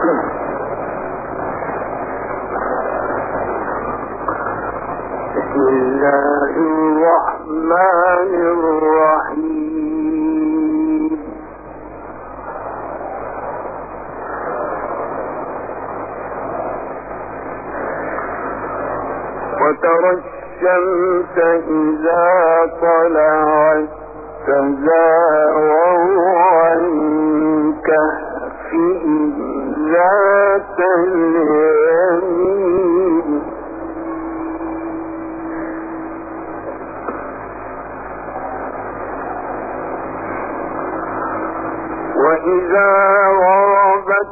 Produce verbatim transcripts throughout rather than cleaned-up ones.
بسم الله الرحمن الرحيم. وترى الشمس إذا طلعت تزاور عن كهفهم ذات اليمين وإذا غربت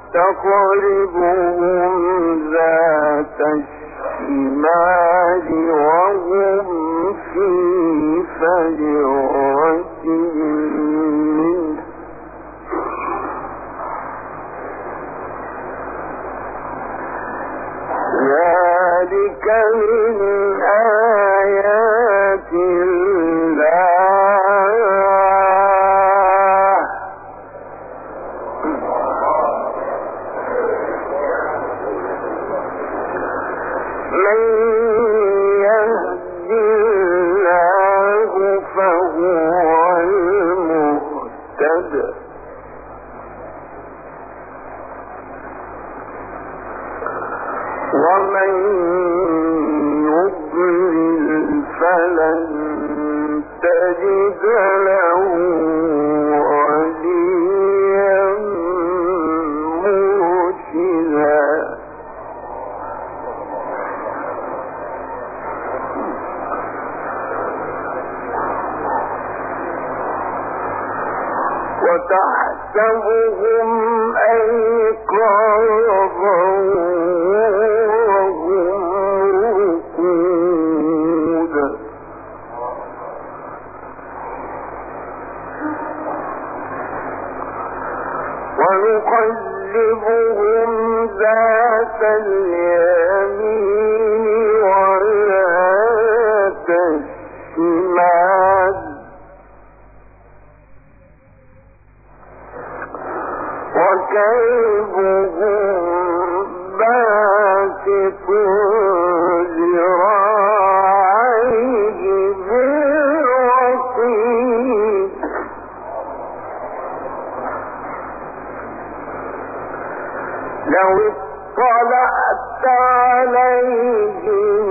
تقرضهم ذات الشمال وهم في فجوة منه ذلك من آيات الله من يهد الله فهو المهتد ومن يضلل فلن تجد له وليا مرشدا. وتحسبهم أيقاظا وهم رقود ونقلبهم ذات اليمين وذات الشمال وكلبهم باسط ذراعيه بالوصيد لو اطلعت عليهم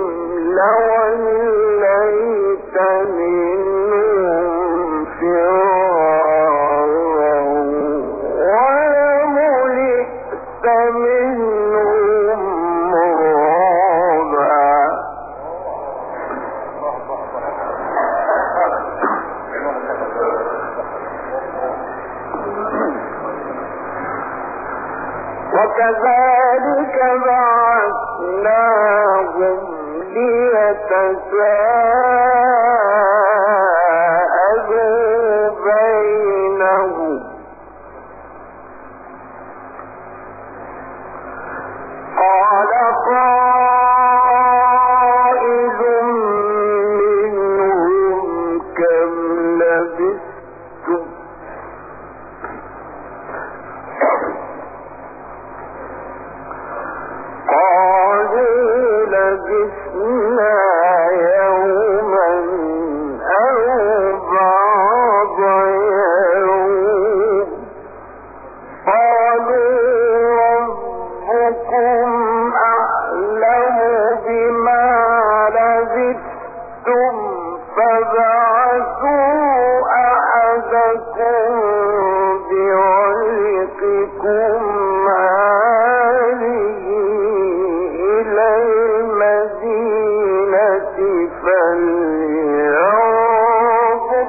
لوليت منهم فرارا ولملئت منهم رعبا. وكذلك بعثناهم ليتساءلوا بينهم قال قائل منهم كم لبثتم قالوا لبثنا يوما أو بعض يوم قالوا ربكم أعلم بما لبثتم فابعثوا أحدكم بورقكم هذه إلى المدينة فلينظر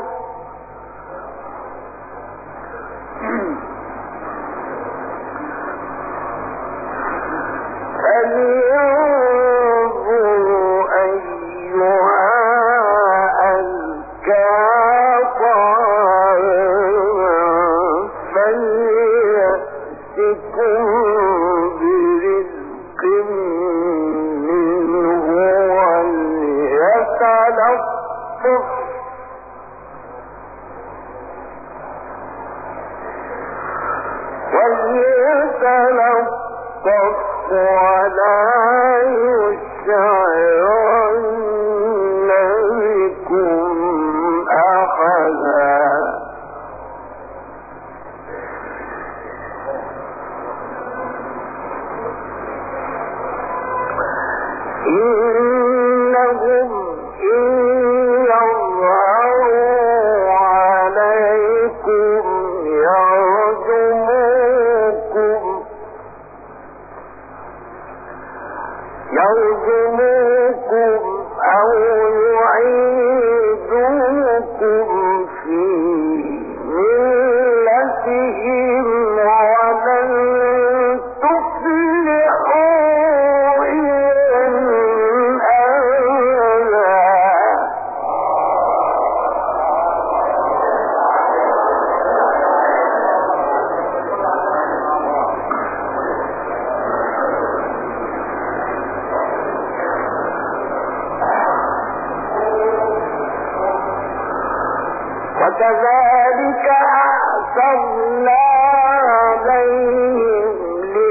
فلينظر أيها أزكى طعاما فليأتكم برزق منه وليتلطف وليتلطف يتلطف ولا يشعرن بكم أحدا إنهم إن يظهروا عليكم يرجموكم يرجموكم أو يعيدوكم في ملتهم ولن تفلحوا إذا أبدا وكذلك أعثرنا عليهم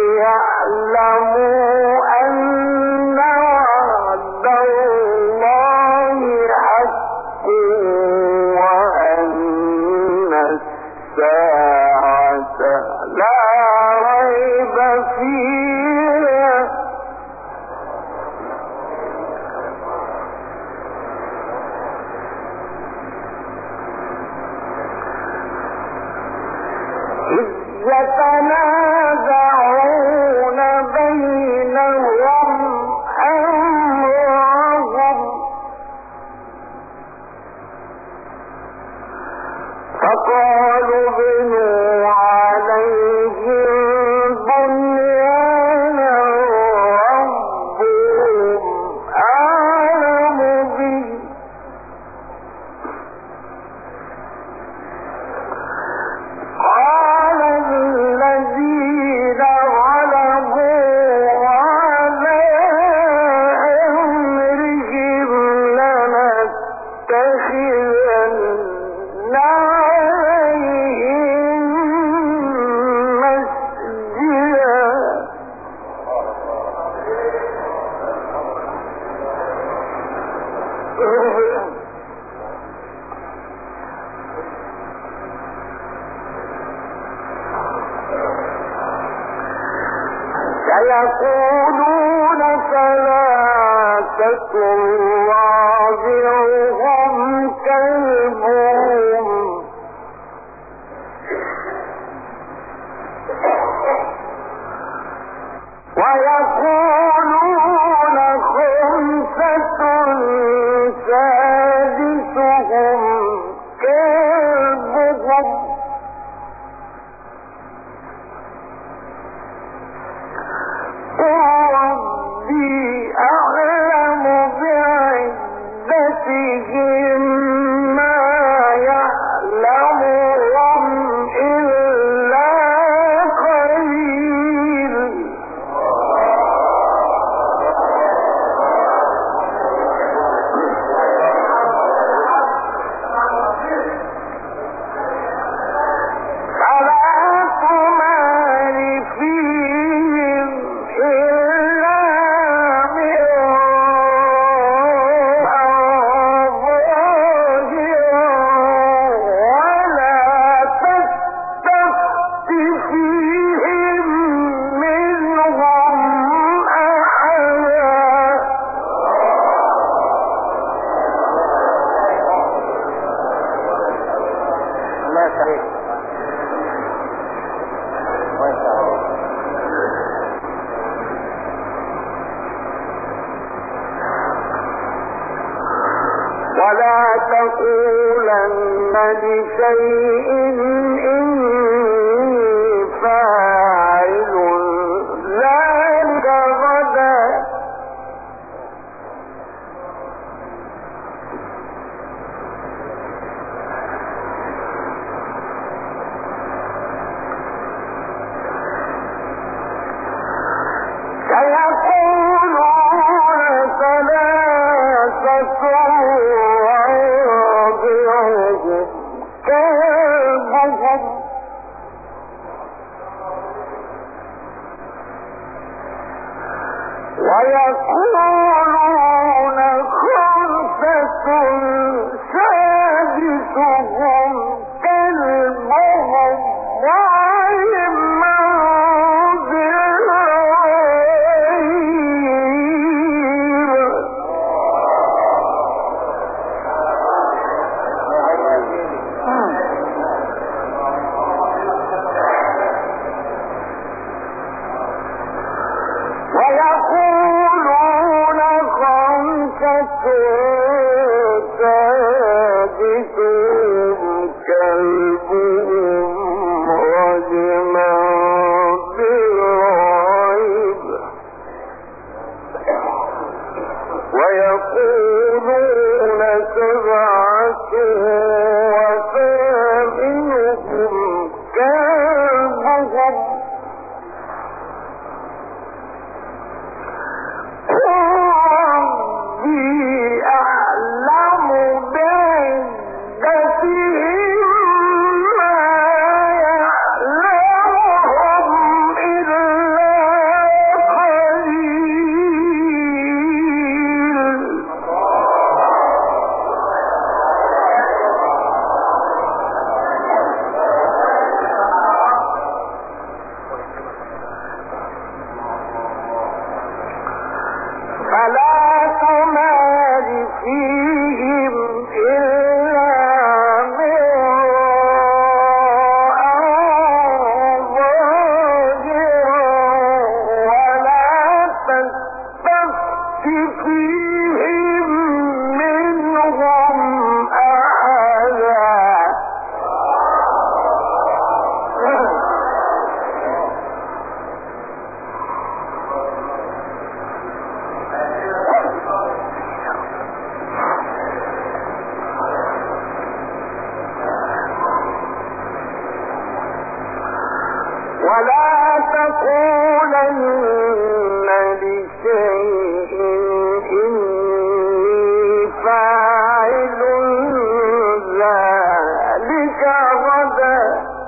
ليعلموا أن وعد الله حق وأن الساعة لا ريب فيها إذ يتنازعون بينهم أمرهم فقالوا بنوا عليهم بنيانا ربهم أعلم به قال الذين غلبوا على أمرهم لنتخذن عليهم مسجدا سيقولون ثلاثة رابعهم كلبهم ويقولون خمسة سادسهم كلبهم ربي أعلم بعدتهم ما يعلمهم إلا قليل فلا تمار فيهم إلا ولا تقولن لشيء إني فاعل ذلك غدا سيقولون ثلاثة رابعهم كلبهم ويقولون خمسة سادسهم كلبهم وعلما ويقولون خمسة سادسهم كلبهم رجما بالغيب ويقولون سبعة وثامنهم كلبهم ربي أعلم بعدتهم ما يعلمهم إلا قليل فلا تمار فيهم إلا مراء ظاهرا ولا تستفت فيهم منهم أحدا ولا تقولن لشيء إني فاعل ذلك غدا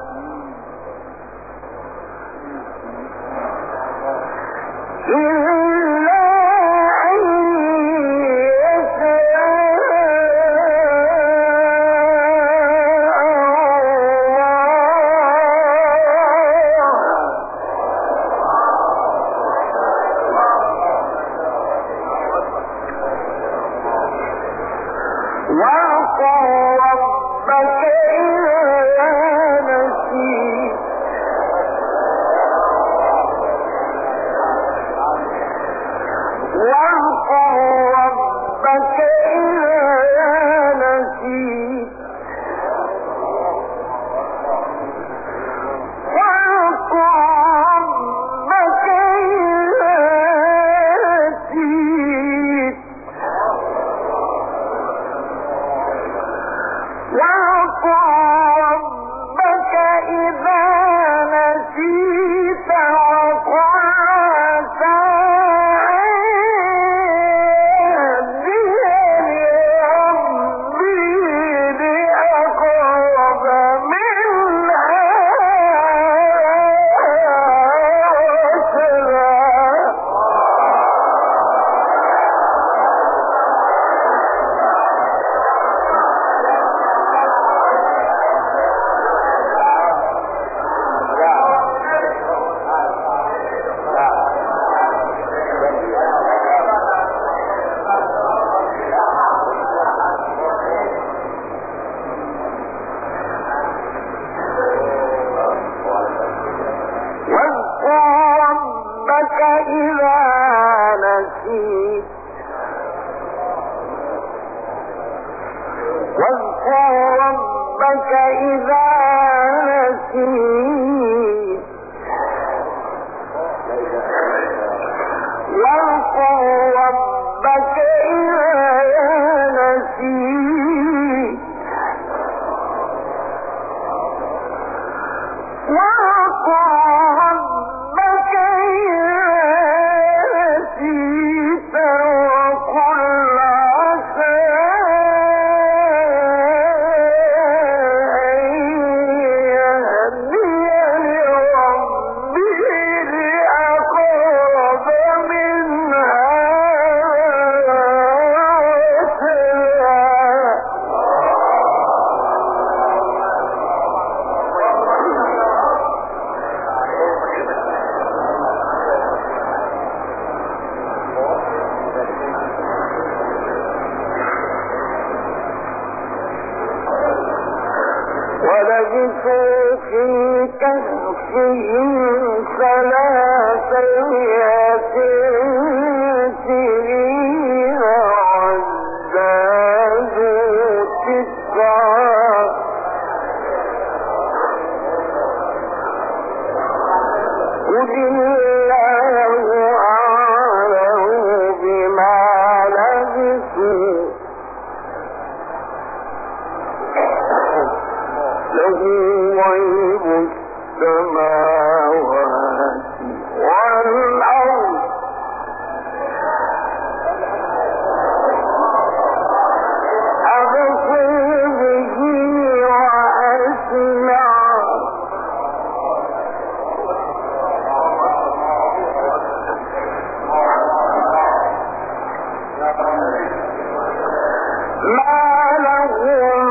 إلا أن واذكر ربك إذا نسيت واذكر ربك إذا نسيت واذكر ربك إذا نسيت واذكر ربك إذا نسيت وقل عسى أن يهديني ربي لأقرب من واذكر ربك إذا نسيت واذكر ربك إذا نسيت واذكر ربك إذا نسيت وقل عسى منها في كهفهم ثلاثمائة سنين وازدادوا تسعا قل الله أعلم بما لبثوا له غيب السماوات والأرض أبصر به وأسمع ما لهم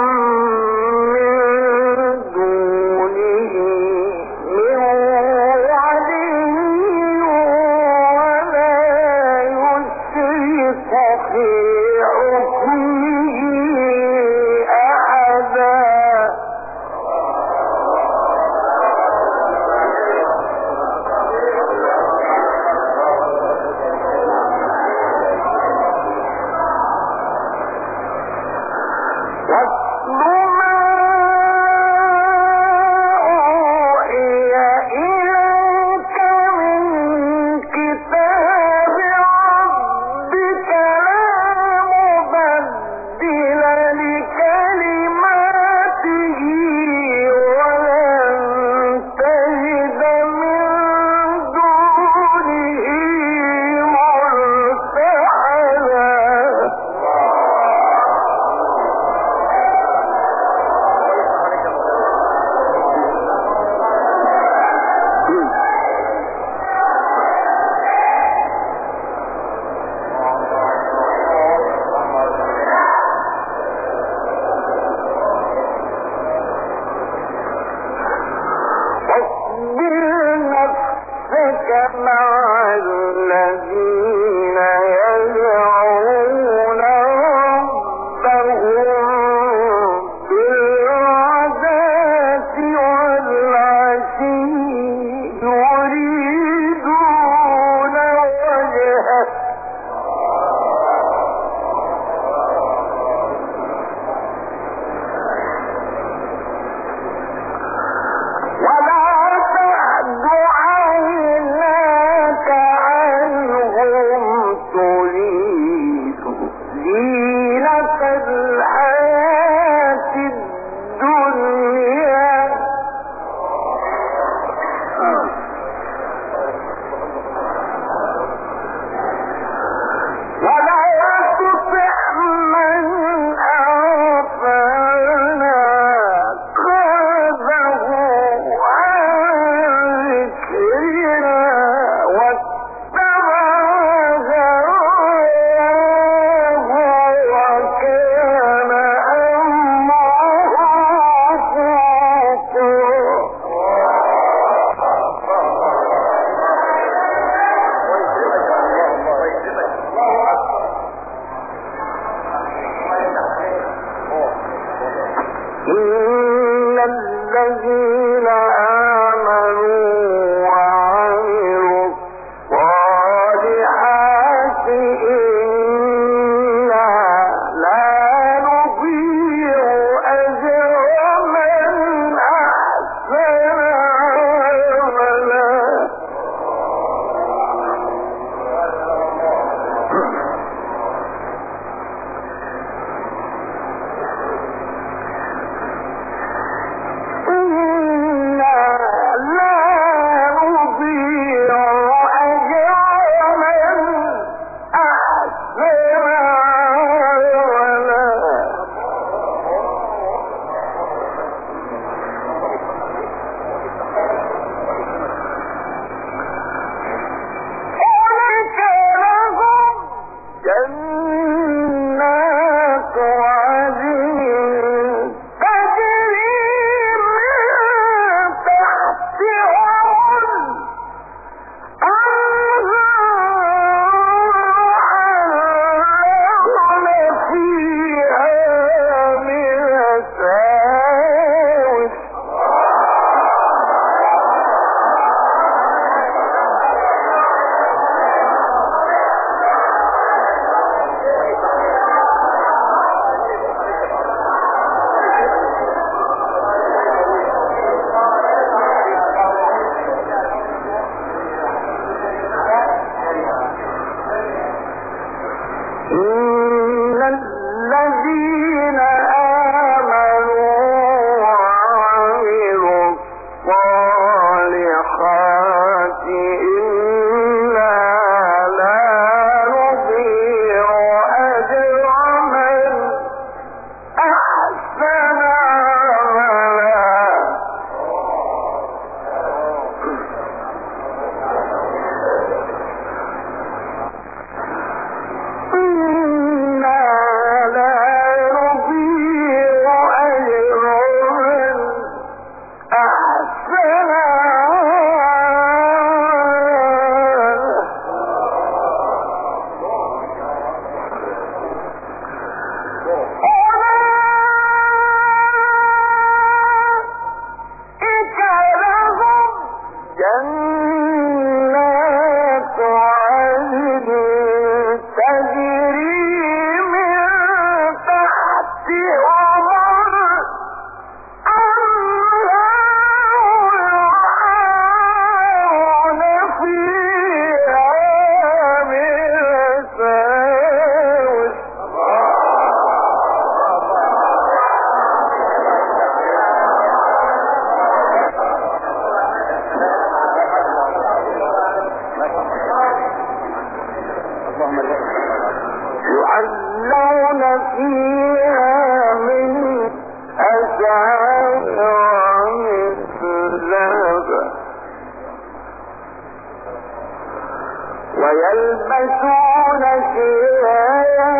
ويلبسون ثيابا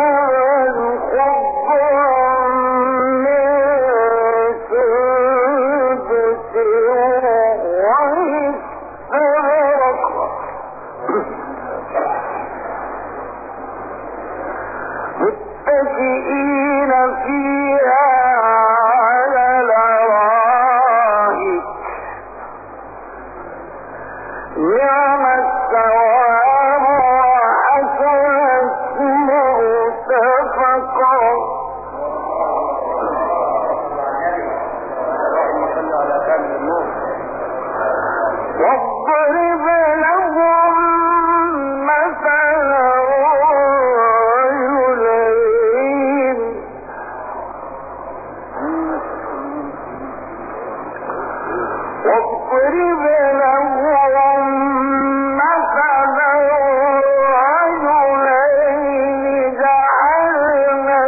خضرا من سندس واستبرق متكئين فيها على الارائك نعم الثواب وحسنت مرتفقا. واضرب لهم مثلا رجلين واضرب لهم مثلا رجلين جعلنا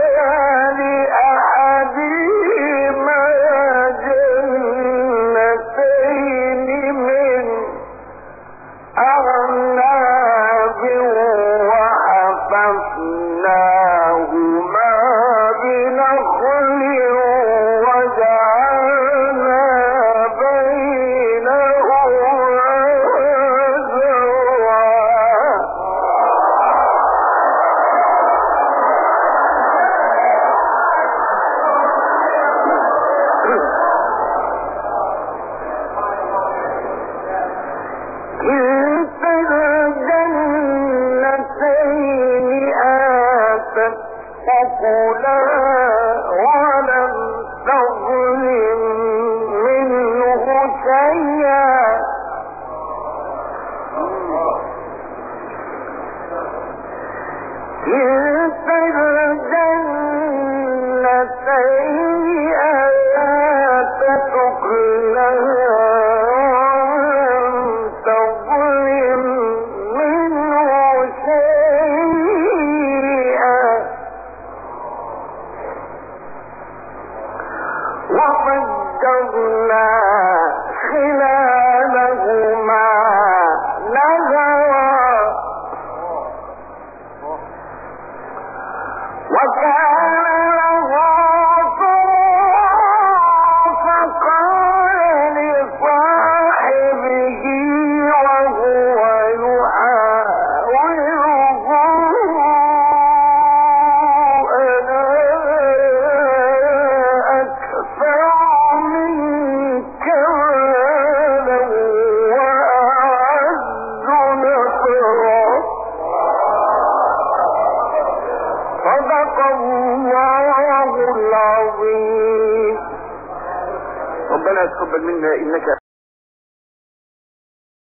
لأحدهما جنتين من أعناب وحفظناهما بنخل وجعلنا بينهما زرعا. كلتا الجنتين آتت أكلها ولم تظلم منه شيئا. كلتا الجنتين آتت أكلها ولم تظلم منه شيئا وفجرنا خلالهما نهرا وكان له ثمر فقال لصاحبه وهو يحاوره أنا أكثر منك مالا وأعز نصرا. صدق الله العظيم. ربنا يتقبل منا انك